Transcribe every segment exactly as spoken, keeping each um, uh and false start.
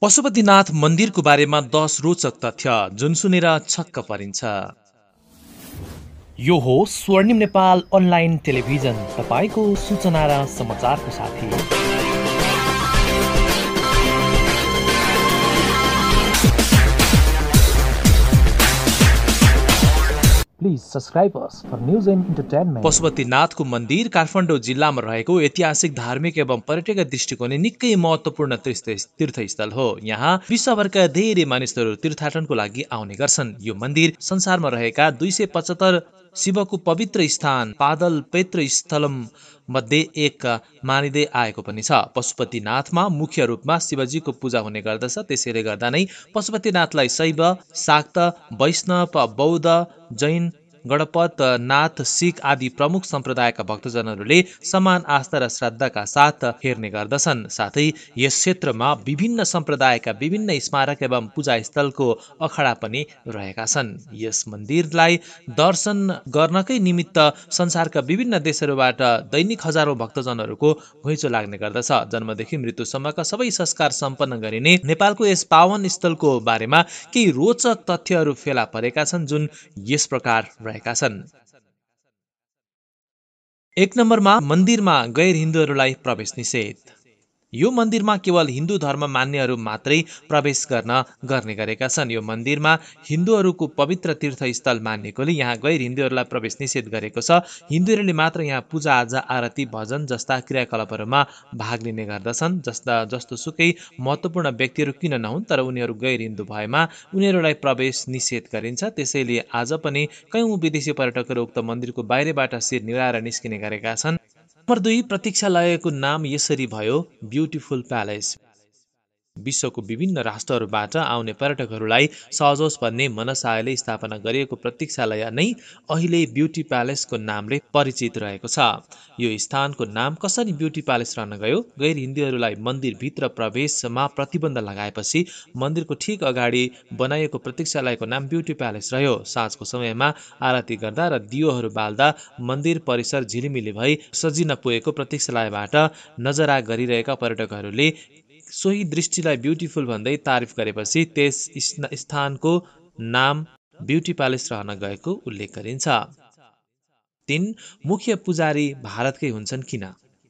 पशुपतिनाथ मन्दिरको बारेमा दस रोचक तथ्य जुन सुनेर छक्क परिन्छ। यो हो स्वर्णिम नेपाल अनलाइन टेलिभिजन, तपाईको सूचना र समाचारको साथी। Please subscribe us for news and entertainment. पशुपतिनाथको मन्दिर काठमाडौँ जिल्लामा रहेको ऐतिहासिक, धार्मिक एवं पर्यटकीय दृष्टिकोणले निकै महत्त्वपूर्ण तीर्थस्थल हो। यहाँ विश्वभरका धेरै मानिसहरू तीर्थाटनको लागि आउने गर्छन्। यो मन्दिर संसारमा रहेका दुई सय पचहत्तर शिवको पवित्र स्थान पादल पेत्र स्थलम मध्ये एक मानिँदै आएको पनि छ। पशुपतिनाथमा मुख्य रूपमा शिवजीको पूजा हुने गर्दछ। त्यसैले गर्दा नै पशुपतिनाथलाई शैव, शाक्त, वैष्णव, बौद्ध, जैन, गणपत, नाथ, सिख आदि प्रमुख सम्प्रदायका भक्तजनहरूले समान आस्था र श्रद्धाका साथ हेर्ने गर्दछन्। साथै यस क्षेत्रमा विभिन्न सम्प्रदायका विभिन्न स्मारक एवं पूजा स्थलको अखडा पनि रहेका छन्। यस मन्दिरलाई दर्शन गर्नकै निमित्त संसारका विभिन्न देशहरूबाट दैनिक हजारौं भक्तजनहरूको घुइँचो लाग्ने गर्दछ। जन्मदेखि मृत्युसम्मका सबै संस्कार सम्पन्न गरिने नेपालको यस पावन स्थलको बारेमा केही रोचक तथ्यहरू फेला परेका छन् जुन यस प्रकार रहेका छन्। एक नम्बरमा मन्दिरमा गैर हिन्दूहरूलाई प्रवेश निषेध। यो मन्दिरमा केवल हिन्दू धर्म मान्नेहरू मात्रै प्रवेश गर्न गर्ने गरेका छन्। यो मन्दिरमा हिन्दूहरूको पवित्र तीर्थस्थल मानिएकोले यहाँ गैर हिन्दूहरूलाई प्रवेश निषेध गरेको छ। हिन्दूहरूले मात्र यहाँ पूजा आजा, आरती, भजन जस्ता क्रियाकलापहरूमा भाग लिने गर्दछन्। जस्ता जस्तो सुकै महत्त्वपूर्ण व्यक्तिहरू किन नहुन्, तर उनीहरू गैर हिन्दू भएमा उनीहरूलाई प्रवेश निषेध गरिन्छ। त्यसैले आज पनि कयौं विदेशी पर्यटकहरू उक्त मन्दिरको बाहिरबाट शिर निभाएर निस्किने गरेका छन्। नम्बर दुई, प्रतीक्षालयको नाम यसरी भयो ब्युटिफुल प्यालेस। विश्वको विभिन्न राष्ट्रहरूबाट आउने पर्यटकहरूलाई सहजोस् भन्ने मनसायले स्थापना गरिएको प्रतीक्षालय नै अहिले ब्युटी प्यालेसको नामले परिचित रहेको छ। यो स्थानको नाम कसरी ब्युटी प्यालेस रहन गयो? गैर हिन्दूहरूलाई मन्दिरभित्र प्रवेशमा प्रतिबन्ध लगाएपछि मन्दिरको ठिक अगाडि बनाइएको प्रतीक्षालयको नाम ब्युटी प्यालेस रह्यो। साँझको समयमा आरती गर्दा र दियोहरू बाल्दा मन्दिर परिसर झिलिमिली भई सजिन पुगेको प्रतीक्षालयबाट नजरा गरिरहेका पर्यटकहरूले सोही दृष्टिलाई ब्युटिफुल भन्दै तारिफ गरेपछि त्यस स्थानको नाम ब्युटी प्यालेस रहन गएको उल्लेख गरिन्छ। तीन, मुख्य पुजारी भारतकै हुन्छन् किन?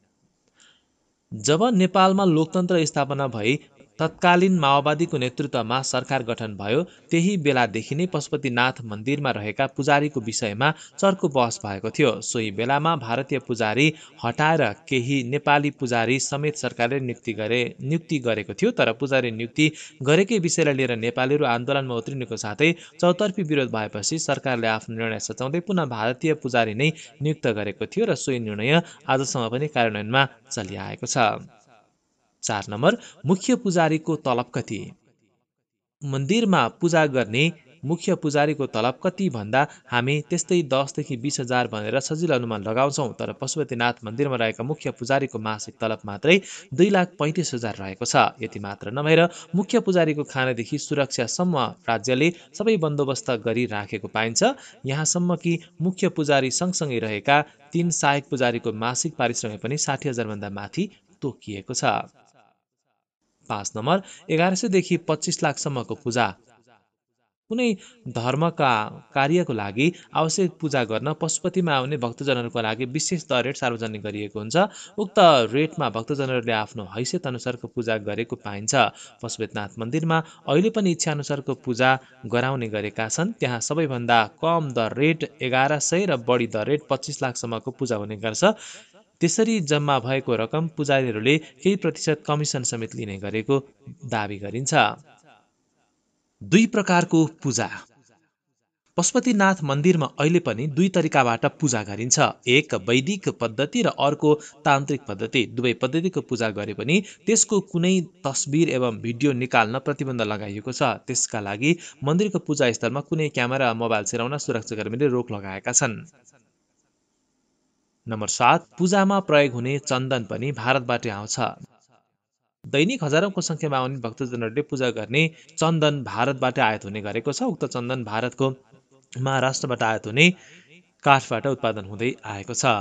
जब नेपालमा लोकतन्त्र स्थापना भई तत्कालीन माओवादीको नेतृत्वमा सरकार गठन भयो, त्यही बेलादेखि नै पशुपतिनाथ मन्दिरमा रहेका पुजारीको विषयमा चर्को बहस भएको थियो। सोही बेलामा भारतीय पुजारी हटाएर केही नेपाली पुजारी समेत सरकारले नियुक्ति गरे नियुक्ति गरेको थियो। तर पुजारी नियुक्ति गरेकै विषयलाई लिएर नेपालीहरू आन्दोलनमा उत्रिनुको साथै चौतर्फी विरोध भएपछि सरकारले आफ्नो निर्णय सच्याउँदै पुनः भारतीय पुजारी नै नियुक्त गरेको थियो र सोही निर्णय आजसम्म पनि कार्यान्वयनमा चलिआएको छ। चार नम्बर, मुख्य पुजारीको तलब कति? मन्दिरमा पूजा गर्ने मुख्य पुजारीको तलब कति भन्दा हामी त्यस्तै दसदेखि बीस हजार भनेर सजिलो अनुमान लगाउँछौँ। तर पशुपतिनाथ मन्दिरमा रहेका मुख्य पुजारीको मासिक तलब मात्रै दुई लाख पैँतिस हजार रहेको छ। यति मात्र नभएर मुख्य पुजारीको खानादेखि सुरक्षासम्म राज्यले सबै बन्दोबस्त गरिराखेको पाइन्छ। यहाँसम्म कि मुख्य पुजारी सँगसँगै रहेका तीन सहायक पुजारीको मासिक पारिश्रमिक पनि साठी हजार भन्दा माथि तोकिएको छ। पाँच नम्बर, एघार सयदेखि पच्चिस लाखसम्मको पूजा। कुनै धर्मका कार्यको लागि आवश्यक पूजा गर्न पशुपतिमा आउने भक्तजनहरूको लागि विशेष दर रेट सार्वजनिक गरिएको हुन्छ। उक्त रेटमा भक्तजनहरूले आफ्नो हैसियत अनुसारको पूजा गरेको पाइन्छ। पशुपतिनाथ मन्दिरमा अहिले पनि इच्छा अनुसारको पूजा गराउने गरेका छन्। त्यहाँ सबैभन्दा कम दर रेट एघार सय र बढी दर रेट पच्चिस लाखसम्मको पूजा हुने गर्छ। त्यसरी जम्मा भएको रकम पुजारीहरूले केही प्रतिशत कमिसन समेत लिने गरेको दावी गरिन्छ। दुई प्रकारको पूजा। पशुपतिनाथ मन्दिरमा अहिले पनि दुई तरिकाबाट पूजा गरिन्छ। एक वैदिक पद्धति र अर्को तान्त्रिक पद्धति। दुवै पद्धतिको पूजा गरे पनि त्यसको कुनै तस्बिर एवं भिडियो निकाल्न प्रतिबन्ध लगाइएको छ। त्यसका लागि मन्दिरको पूजा स्थलमा कुनै क्यामेरा मोबाइल चलाउन सुरक्षाकर्मीले रोक लगाएका छन्। नम्बर सात, पूजामा प्रयोग हुने चन्दन पनि भारतबाटै आउँछ। दैनिक हजारौंको संख्यामा आउने भक्तजनहरूले पूजा गर्ने चन्दन भारतबाट आयात हुने गरेको छ। उक्त चन्दन भारतको महाराष्ट्रबाट आयात हुने काठबाट उत्पादन हुँदै आएको छ।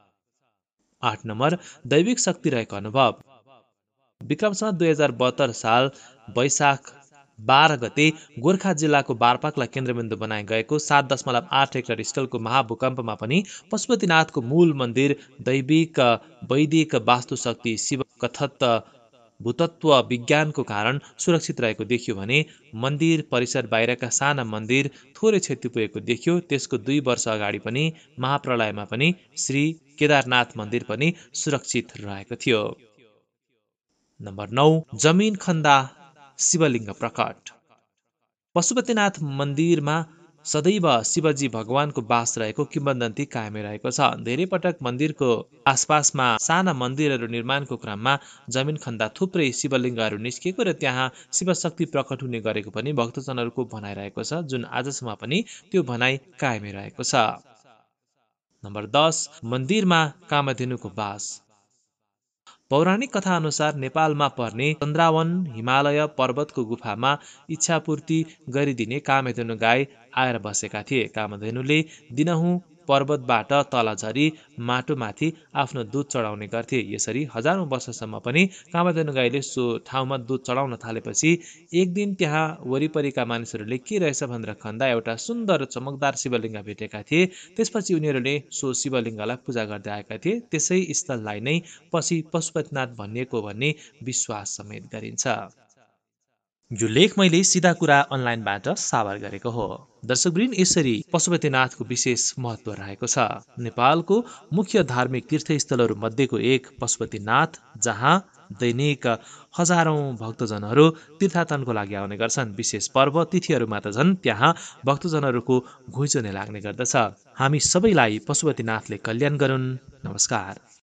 आठ नम्बर, दैविक शक्ति रहेको अनुभव। विक्रम सम्वत दुई हजार बहत्तर साल वैशाख बाह्र गते गोर्खा जिल्लाको बारपाकलाई केन्द्रबिन्दु बनाइ गएको सात दशमलव आठ हेक्टर स्केलको महाभूकम्पमा पनि पशुपतिनाथको मूल मन्दिर दैविक वैदिक वास्तुशक्ति शिव कथत भूतत्व विज्ञानको कारण सुरक्षित रहेको देखियो भने मन्दिर परिसर बाहिरका साना मन्दिर थोरै क्षति पुगेको देखियो। त्यसको दुई वर्ष अगाडि पनि महाप्रलयमा पनि श्री केदारनाथ मन्दिर पनि सुरक्षित रहेको थियो। नम्बर नौ, जमिन खन्दा शिवलिङ्ग प्रकट। पशुपतिनाथ मन्दिरमा सदैव शिवजी भगवानको बास रहेको किंवदन्ती कायमै रहेको छ। धेरै पटक मन्दिरको आसपासमा साना मन्दिरहरू निर्माणको क्रममा जमिन खन्दा थुप्रै शिवलिङ्गहरू निस्किएको र त्यहाँ शिवशक्ति प्रकट हुने गरेको पनि भक्तजनहरूको भनाइरहेको छ, जुन आजसम्म पनि त्यो भनाइ कायमै रहेको छ। नम्बर दस, मन्दिरमा कामधेनुको बास। पौराणिक कथा अनुसार नेपालमा पर्ने चन्द्रावन हिमालय पर्वतको गुफामा इच्छापूर्ति गरिदिने कामधेनु गाई आएर बसेका थिए। कामधेनुले दिनहुँ पर्वतबाट तल झरी माटोमाथि आफ्नो दूध चढाउने गर्थे। यसरी हजारौं वर्षसम्म पनि कामधेनु गाईले सो ठाउँमा दूध चढाउन थालेपछि एक दिन त्यहाँ वरिपरिका मानिसहरूले के रहेछ भनेर खन्दा एउटा सुन्दर चमकदार शिवलिङ्ग भेटेका थिए। त्यसपछि उनीहरूले सो शिवलिङ्गलाई पूजा गर्दै आएका थिए। त्यसै स्थललाई नै पछि पशुपतिनाथ भनिएको भन्ने विश्वास समेत गरिन्छ। यो लेख मैले सिधा कुरा अनलाइनबाट साभार गरेको हो। दर्शकवृन्द, यसरी पशुपतिनाथको विशेष महत्व रहेको छ। नेपालको मुख्य धार्मिक तीर्थस्थलहरू मध्येको एक पशुपतिनाथ, जहाँ दैनिक हजारौं भक्तजनहरू तीर्थाटनको लागि आउने गर्छन्। विशेष पर्व तिथिहरूमा त झन् त्यहाँ भक्तजनहरूको घुइँचो नै लाग्ने गर्दछ। हामी सबैलाई पशुपतिनाथले कल्याण गरून्। नमस्कार।